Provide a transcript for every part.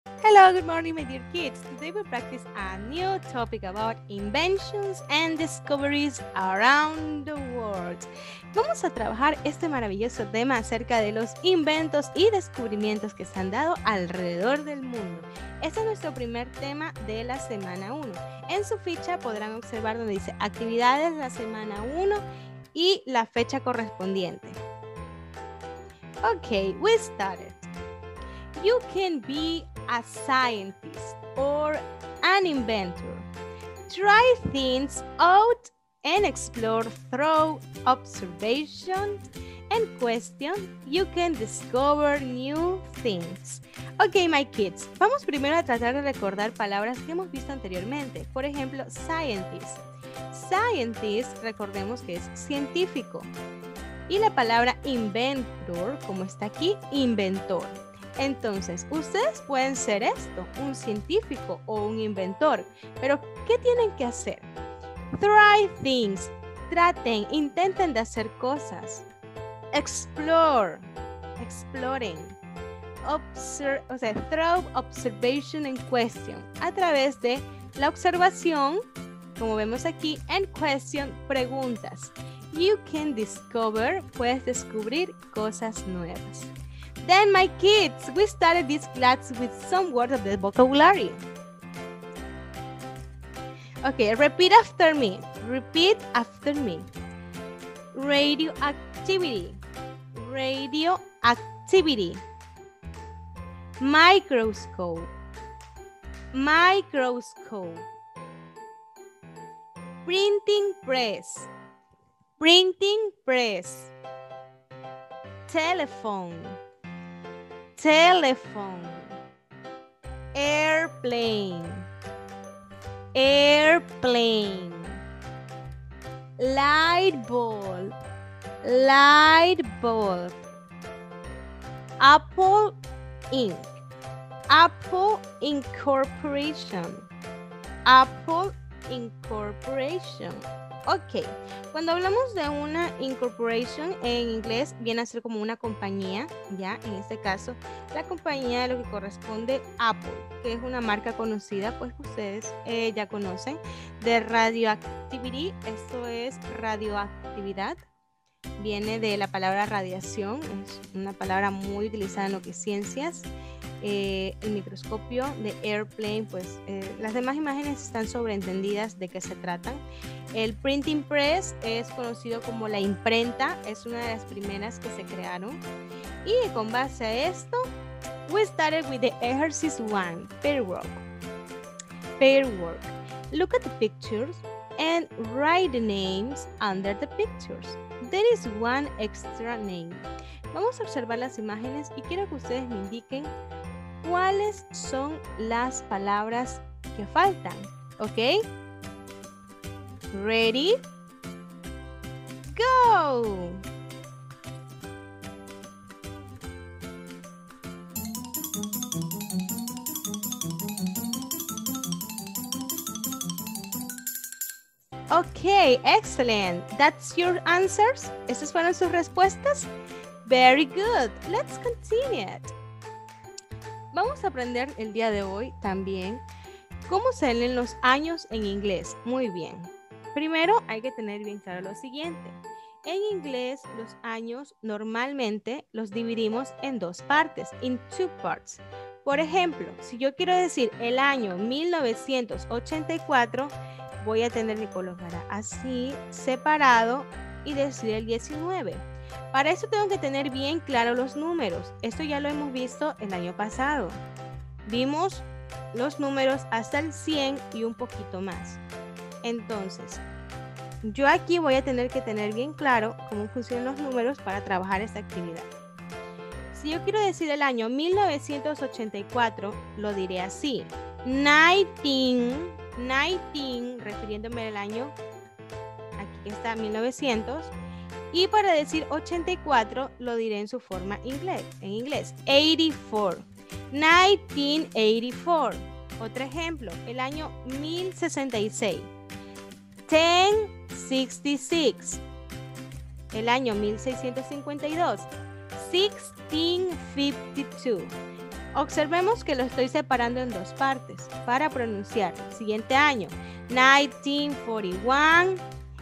Hello, good morning, my dear kids. Today we practice a new topic about inventions and discoveries around the world. Vamos a trabajar este maravilloso tema acerca de los inventos y descubrimientos que se han dado alrededor del mundo. Este es nuestro primer tema de la semana 1. En su ficha podrán observar donde dice actividades de la semana 1 y la fecha correspondiente. Okay, we started. You can be a scientist or an inventor. Try things out and explore through observation and question. You can discover new things. Ok, my kids, vamos primero a tratar de recordar palabras que hemos visto anteriormente. Por ejemplo, scientist. Scientist, recordemos que es científico. Y la palabra inventor, como está aquí, inventor. Entonces, ustedes pueden ser esto, un científico o un inventor, pero ¿qué tienen que hacer? Try things, traten, intenten de hacer cosas. Explore, exploren. Observe, through observation and question, a través de la observación, como vemos aquí, and question, preguntas. You can discover, puedes descubrir cosas nuevas. Then, my kids, we started this class with some words of the vocabulary. Okay, repeat after me. Repeat after me. Radioactivity. Radioactivity. Microscope. Microscope. Printing press. Printing press. Telephone. Telephone. Airplane. Airplane. Light bulb. Light bulb. Apple Inc. Apple Incorporation. Apple Incorporation. Ok, cuando hablamos de una incorporation en inglés viene a ser como una compañía, ya en este caso la compañía de lo que corresponde Apple, que es una marca conocida, pues que ustedes ya conocen, de radioactivity. Esto es radioactividad, viene de la palabra radiación, es una palabra muy utilizada en lo que es ciencias. El microscopio de airplane, pues las demás imágenes están sobreentendidas de qué se tratan. El printing press es conocido como la imprenta, es una de las primeras que se crearon. Y con base a esto, we started with the exercise 1, pair work. Pair work. Look at the pictures and write the names under the pictures. There is one extra name. Vamos a observar las imágenes y quiero que ustedes me indiquen cuáles son las palabras que faltan, ¿ok? Ready? Go! Ok, excellent. That's your answers? ¿Esas fueron sus respuestas? Very good. Let's continue it. Vamos a aprender el día de hoy también cómo se leen los años en inglés. Muy bien. Primero hay que tener bien claro lo siguiente. En inglés los años normalmente los dividimos en dos partes, in two parts. Por ejemplo, si yo quiero decir el año 1984, voy a tener que colocar así, separado y decir el 19. Para eso tengo que tener bien claro los números. Esto ya lo hemos visto el año pasado. Vimos los números hasta el 100 y un poquito más. Entonces, yo aquí voy a tener que tener bien claro cómo funcionan los números para trabajar esta actividad. Si yo quiero decir el año 1984, lo diré así. 19, refiriéndome al año, aquí está 1900. Y para decir 84 lo diré en su forma en inglés. 84. 1984. Otro ejemplo, el año 1066. 1066. El año 1652. 1652. Observemos que lo estoy separando en dos partes para pronunciar el siguiente año. 1941,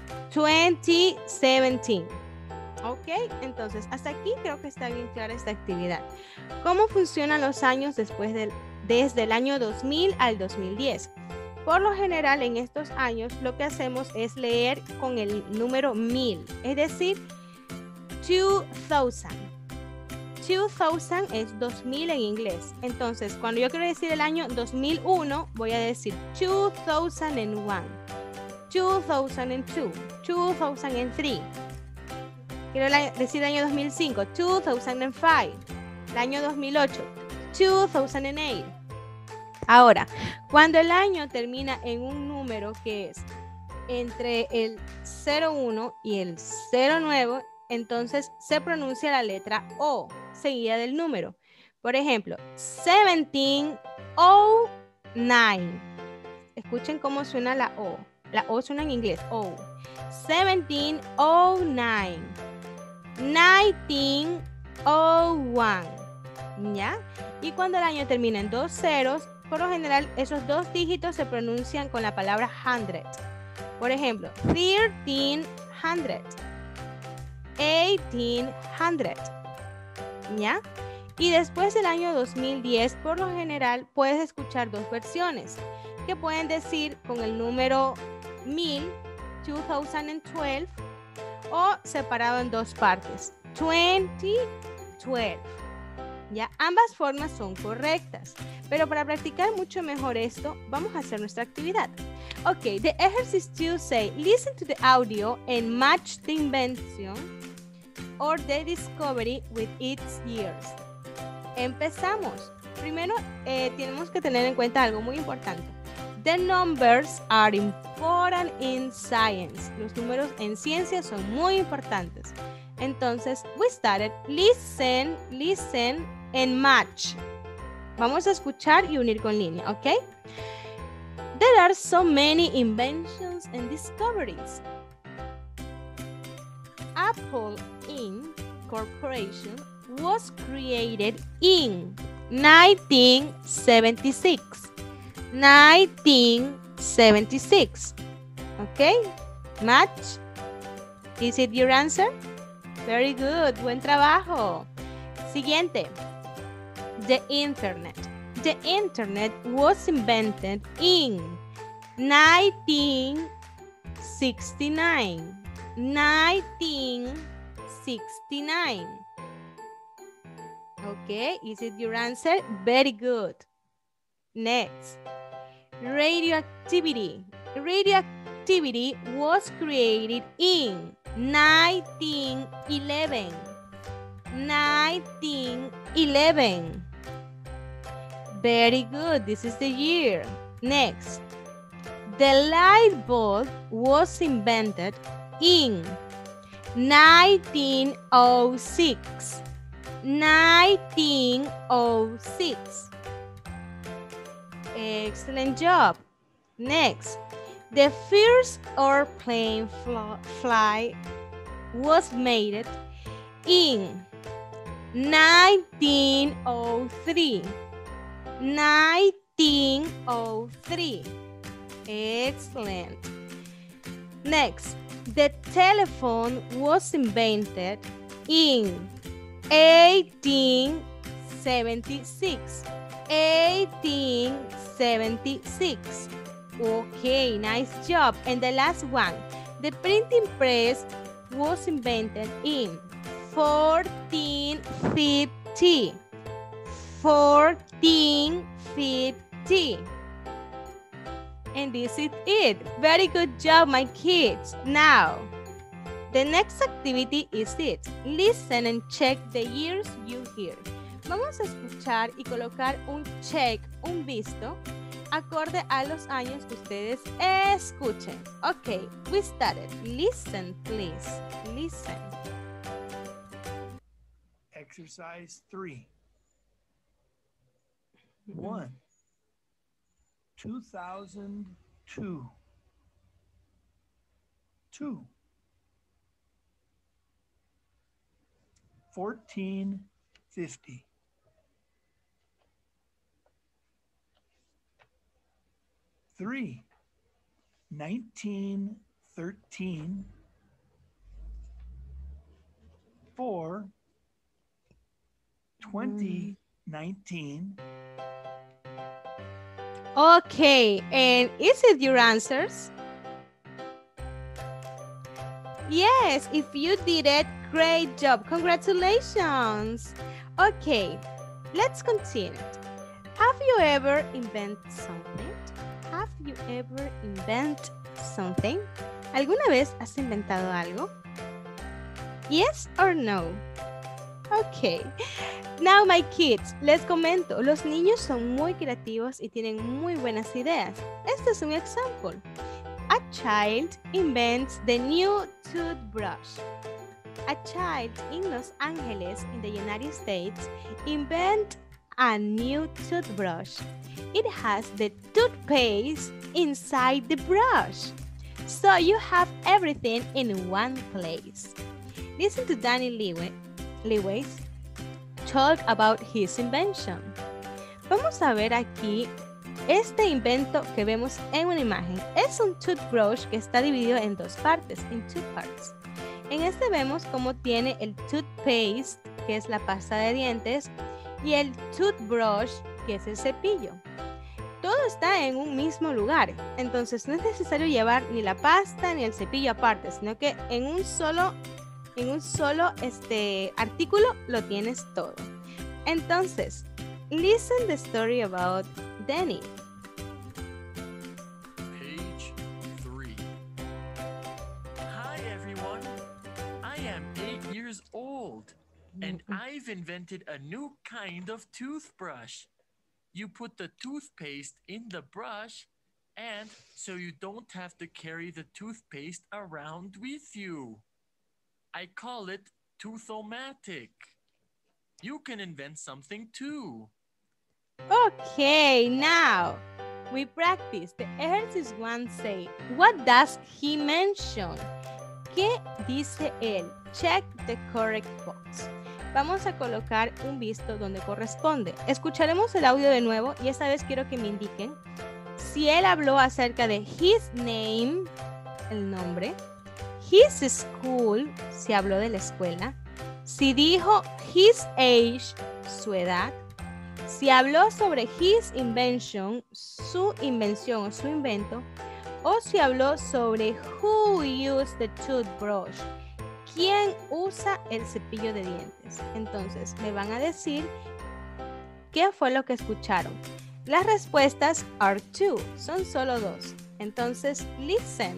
2017. Ok, entonces hasta aquí creo que está bien clara esta actividad. ¿Cómo funcionan los años desde el año 2000 al 2010? Por lo general en estos años lo que hacemos es leer con el número 1000, es decir, 2000. 2000 es 2000 en inglés. Entonces, cuando yo quiero decir el año 2001, voy a decir 2001, 2002, 2003. Quiero decir el año 2005, 2005. El año 2008, 2008. Ahora, cuando el año termina en un número que es entre el 01 y el 09, entonces se pronuncia la letra O seguida del número. Por ejemplo, 1709. Escuchen cómo suena la O. La O suena en inglés, O. 1709. 1901. ¿Ya? Y cuando el año termina en dos ceros, por lo general esos dos dígitos se pronuncian con la palabra 100. Por ejemplo, 1300, 1800. ¿Ya? Y después del año 2010, por lo general, puedes escuchar dos versiones que pueden decir con el número 1000, 2012, o separado en dos partes, 2012. ¿Ya? Ambas formas son correctas, pero para practicar mucho mejor esto, vamos a hacer nuestra actividad. Ok, the exercise 2 say, listen to the audio and match the invention or the discovery with its years. Empezamos. Primero, tenemos que tener en cuenta algo muy importante. The numbers are important in science. Los números en ciencia son muy importantes. Entonces, we started. Listen, and match. Vamos a escuchar y unir con línea, ¿ok? There are so many inventions and discoveries. Apple Inc. Corporation was created in 1976. 1976. Okay? Match? Is it your answer? Very good. Buen trabajo. Siguiente. The Internet. The Internet was invented in 1969. 1969. Okay, is it your answer? Very good. Next, radioactivity. Radioactivity was created in 1911. 1911. Very good, this is the year. Next, the light bulb was invented in 1906. 1906. Excellent job. Next, the first airplane flight was made in 1903. 1903. Excellent. Next, the telephone was invented in 1876. 1876. Okay, nice job. And the last one, the printing press was invented in 1450. 1450. And this is it. Very good job, my kids. Now, the next activity is it. Listen and check the years you hear. Vamos a escuchar y colocar un check, un visto, acorde a los años que ustedes escuchen. Ok, we started. Listen, please. Listen. Exercise 3. 1. 2002. 2. 1450. 3, 1913, 4, 2019. Okay, and is it your answers? Yes, if you did it, great job. Congratulations. Okay, let's continue. Have you ever invented something? Have you ever invented something? ¿Alguna vez has inventado algo? Yes or no? Okay. Now, my kids, les comento, los niños son muy creativos y tienen muy buenas ideas. Este es un ejemplo. A child invents the new toothbrush. A child in Los Angeles, in the United States, invents a new toothbrush. It has the toothpaste inside the brush. So you have everything in one place. Listen to Danny Lewis talk about his invention. Vamos a ver aquí este invento que vemos en una imagen. Es un toothbrush que está dividido en dos partes, en two parts. En este vemos cómo tiene el toothpaste, que es la pasta de dientes, y el toothbrush, que es el cepillo. Todo está en un mismo lugar, entonces no es necesario llevar ni la pasta ni el cepillo aparte, sino que en un solo artículo lo tienes todo. Entonces, listen the story about Danny. Page 3. Hi everyone. I am 8 years old and I've invented a new kind of toothbrush. You put the toothpaste in the brush and so you don't have to carry the toothpaste around with you. I call it Toothomatic. You can invent something too. Okay, now we practice. The exercise 1 say, what does he mention? ¿Qué dice él? Check the correct box. Vamos a colocar un visto donde corresponde. Escucharemos el audio de nuevo y esta vez quiero que me indiquen si él habló acerca de his name, el nombre, his school, si habló de la escuela, si dijo his age, su edad, si habló sobre his invention, su invención o su invento, o si habló sobre who used the toothbrush, quién usa el cepillo de dientes. Entonces, me van a decir qué fue lo que escucharon. Las respuestas are two, son solo dos. Entonces, listen.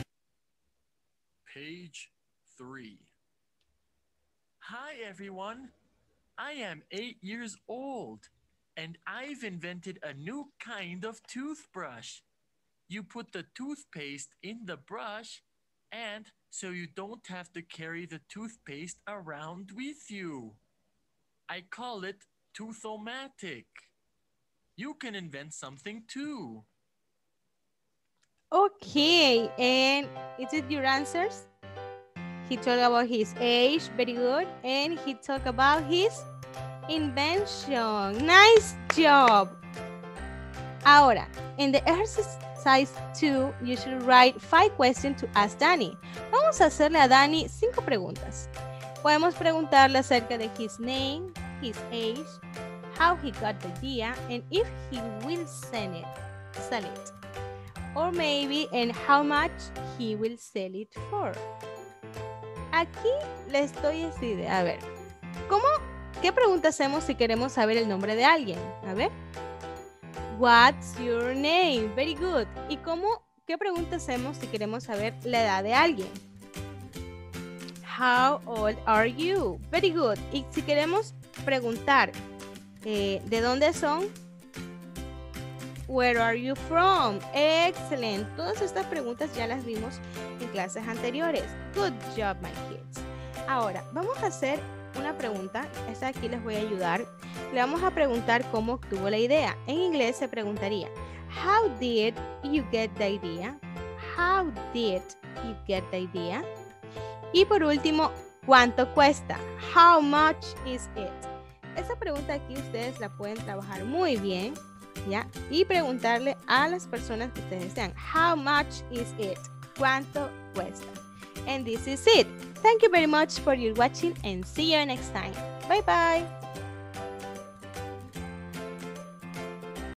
Page 3. Hi everyone. I am 8 years old and I've invented a new kind of toothbrush. You put the toothpaste in the brush and so you don't have to carry the toothpaste around with you. I call it Toothomatic. You can invent something too. Okay, and is it your answers? He talked about his age, very good, and he talked about his invention. Nice job. Ahora, in the exercise 2, you should write 5 questions to ask Danny. Vamos a hacerle a Danny 5 preguntas. Podemos preguntarle acerca de his name, his age, how he got the idea, and if he will sell it. Or maybe, and how much he will sell it for. Aquí les doy esta idea. A ver, ¿qué pregunta hacemos si queremos saber el nombre de alguien? A ver. What's your name? Very good. ¿Y qué pregunta hacemos si queremos saber la edad de alguien? How old are you? Very good. Y si queremos preguntar ¿de dónde son? Where are you from? Excellent. Todas estas preguntas ya las vimos en clases anteriores. Good job, my kids. Ahora, vamos a hacer una pregunta. Esta aquí les voy a ayudar. Le vamos a preguntar cómo obtuvo la idea. En inglés se preguntaría, how did you get the idea? How did you get the idea? Y por último, ¿cuánto cuesta? How much is it? Esa pregunta aquí ustedes la pueden trabajar muy bien. ¿ya? Y preguntarle a las personas que ustedes desean, how much is it? ¿Cuánto cuesta? And this is it. Thank you very much for your watching and see you next time. Bye bye.